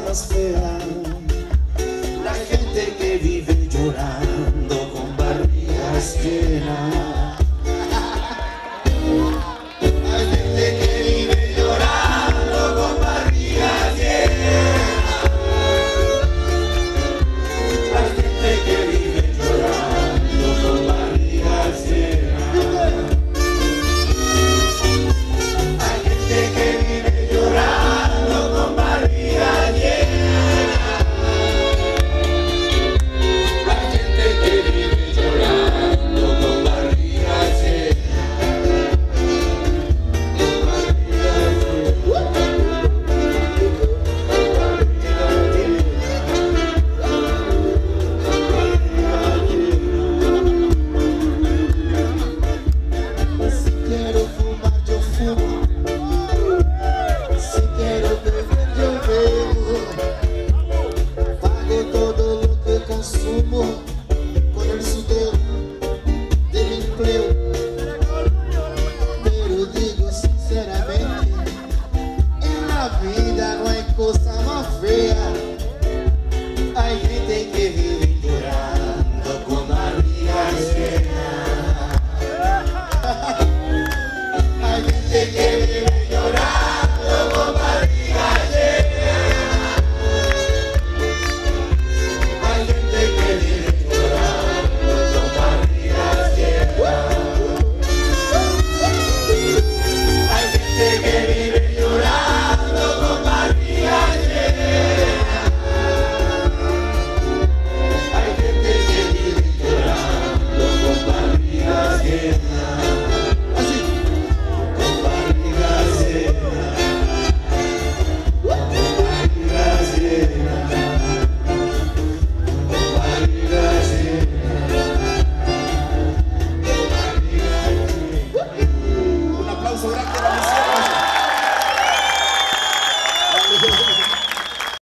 más fea, la gente que vive llorando con barrigas llenas. Con el sudor del empleo, pero digo sinceramente, en la vida no hay cosa más fea